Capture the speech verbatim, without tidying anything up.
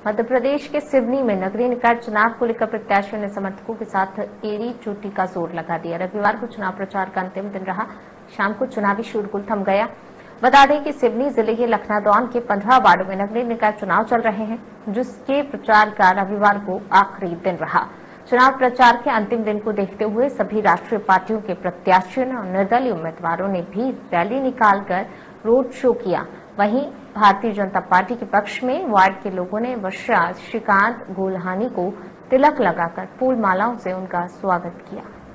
मध्य प्रदेश के सिवनी में नगरीय निकाय चुनाव को लेकर प्रत्याशियों ने समर्थकों के साथ एड़ी चोटी का जोर लगा दिया। रविवार को चुनाव प्रचार का अंतिम दिन रहा। शाम को चुनावी शोरगुल थम गया। बता दें कि सिवनी जिले के लखनादौन के पंद्रह वार्डों में नगरीय निकाय चुनाव चल रहे हैं, जिसके प्रचार का रविवार को आखिरी दिन रहा। चुनाव प्रचार के अंतिम दिन को देखते हुए सभी राष्ट्रीय पार्टियों के प्रत्याशियों और निर्दलीय उम्मीदवारों ने भी रैली निकालकर रोड शो किया। वहीं भारतीय जनता पार्टी के पक्ष में वार्ड के लोगों ने वर्षा श्रीकांत गोल्हानी को तिलक लगाकर फूल मालाओं से उनका स्वागत किया।